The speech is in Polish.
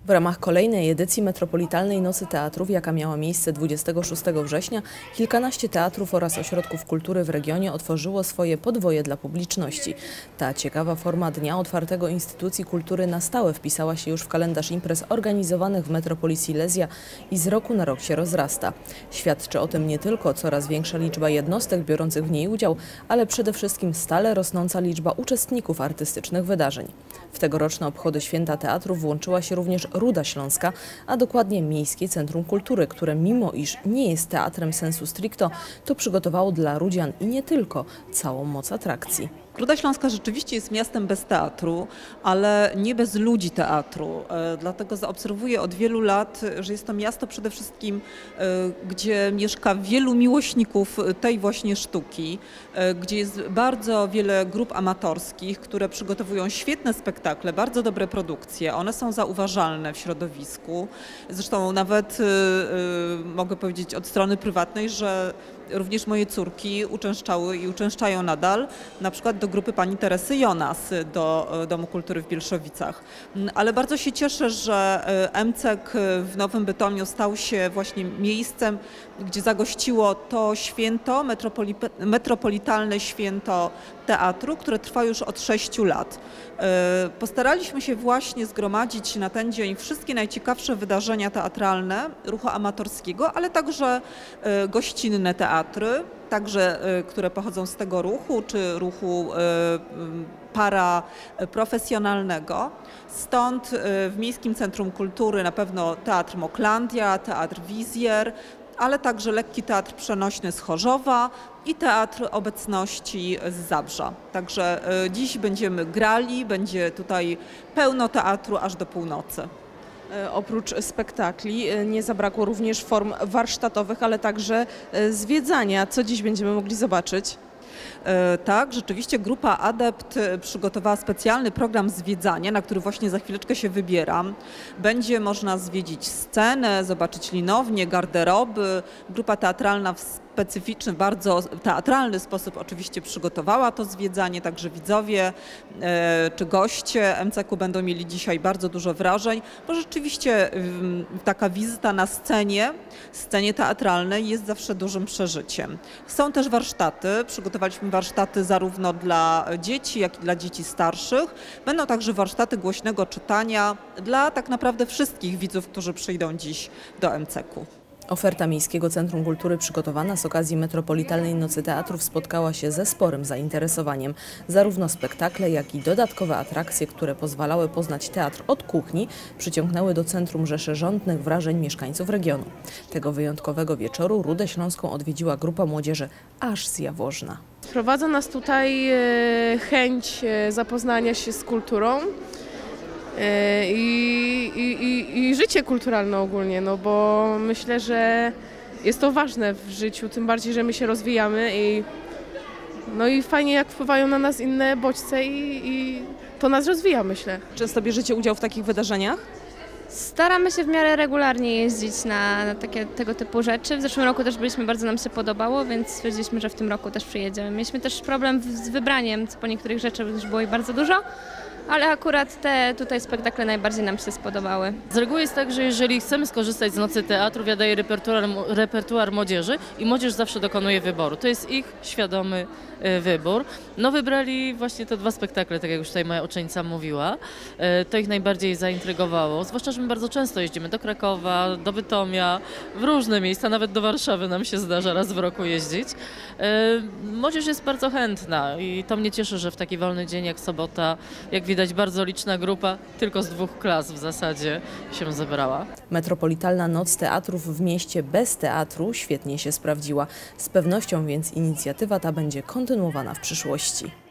W ramach kolejnej edycji Metropolitalnej Nocy Teatrów, jaka miała miejsce 26 września, kilkanaście teatrów oraz ośrodków kultury w regionie otworzyło swoje podwoje dla publiczności. Ta ciekawa forma Dnia Otwartego Instytucji Kultury na stałe wpisała się już w kalendarz imprez organizowanych w Metropolii Silesia i z roku na rok się rozrasta. Świadczy o tym nie tylko coraz większa liczba jednostek biorących w niej udział, ale przede wszystkim stale rosnąca liczba uczestników artystycznych wydarzeń. W tegoroczne obchody Święta Teatrów włączyła się również Ruda Śląska, a dokładnie Miejskie Centrum Kultury, które mimo iż nie jest teatrem sensu stricto, to przygotowało dla rudzian i nie tylko całą moc atrakcji. Ruda Śląska rzeczywiście jest miastem bez teatru, ale nie bez ludzi teatru. Dlatego zaobserwuję od wielu lat, że jest to miasto przede wszystkim, gdzie mieszka wielu miłośników tej właśnie sztuki, gdzie jest bardzo wiele grup amatorskich, które przygotowują świetne spektakle, bardzo dobre produkcje. One są zauważalne w środowisku. Zresztą nawet mogę powiedzieć od strony prywatnej, że również moje córki uczęszczały i uczęszczają nadal, na przykład do grupy pani Teresy Jonas, do Domu Kultury w Bielszowicach. Ale bardzo się cieszę, że MCEK w Nowym Bytomiu stał się właśnie miejscem, gdzie zagościło to święto, metropolitalne święto teatru, które trwa już od 6 lat. Postaraliśmy się właśnie zgromadzić na ten dzień wszystkie najciekawsze wydarzenia teatralne ruchu amatorskiego, ale także gościnne teatry, także które pochodzą z tego ruchu, czy ruchu paraprofesjonalnego. Stąd w Miejskim Centrum Kultury na pewno Teatr Moklandia, Teatr Wizjer, ale także lekki teatr przenośny z Chorzowa i teatr obecności z Zabrza. Także dziś będziemy grali, będzie tutaj pełno teatru aż do północy. Oprócz spektakli nie zabrakło również form warsztatowych, ale także zwiedzania. Co dziś będziemy mogli zobaczyć? Tak, rzeczywiście grupa Adept przygotowała specjalny program zwiedzania, na który właśnie za chwileczkę się wybieram. Będzie można zwiedzić scenę, zobaczyć linownię, garderoby. Grupa teatralna w specyficzny, bardzo teatralny sposób oczywiście przygotowała to zwiedzanie, także widzowie czy goście MCEK-u będą mieli dzisiaj bardzo dużo wrażeń, bo rzeczywiście taka wizyta na scenie teatralnej jest zawsze dużym przeżyciem. Są też warsztaty, przygotowaliśmy warsztaty zarówno dla dzieci, jak i dla dzieci starszych. Będą także warsztaty głośnego czytania dla tak naprawdę wszystkich widzów, którzy przyjdą dziś do MCEK-u. Oferta Miejskiego Centrum Kultury przygotowana z okazji Metropolitalnej Nocy Teatrów spotkała się ze sporym zainteresowaniem. Zarówno spektakle, jak i dodatkowe atrakcje, które pozwalały poznać teatr od kuchni, przyciągnęły do centrum rzeszę żądnych wrażeń mieszkańców regionu. Tego wyjątkowego wieczoru Rudę Śląską odwiedziła grupa młodzieży aż z Jaworzna. Sprowadza nas tutaj chęć zapoznania się z kulturą. I życie kulturalne ogólnie, no bo myślę, że jest to ważne w życiu, tym bardziej, że my się rozwijamy i fajnie jak wpływają na nas inne bodźce i to nas rozwija, myślę. Często bierzecie udział w takich wydarzeniach? Staramy się w miarę regularnie jeździć na tego typu rzeczy. W zeszłym roku też byliśmy, bardzo nam się podobało, więc stwierdziliśmy, że w tym roku też przyjedziemy. Mieliśmy też problem z wybraniem, po niektórych rzeczach już było ich bardzo dużo. Ale akurat te tutaj spektakle najbardziej nam się spodobały. Z reguły jest tak, że jeżeli chcemy skorzystać z Nocy Teatrów, ja daję repertuar młodzieży i młodzież zawsze dokonuje wyboru. To jest ich świadomy wybór. No wybrali właśnie te 2 spektakle, tak jak już tutaj moja uczennica mówiła. To ich najbardziej zaintrygowało. Zwłaszcza, że my bardzo często jeździmy do Krakowa, do Bytomia, w różne miejsca, nawet do Warszawy nam się zdarza raz w roku jeździć. Młodzież jest bardzo chętna i to mnie cieszy, że w taki wolny dzień jak sobota, jak widać bardzo liczna grupa, tylko z 2 klas w zasadzie się zebrała. Metropolitalna Noc Teatrów w mieście bez teatru świetnie się sprawdziła. Z pewnością więc inicjatywa ta będzie kontynuowana w przyszłości.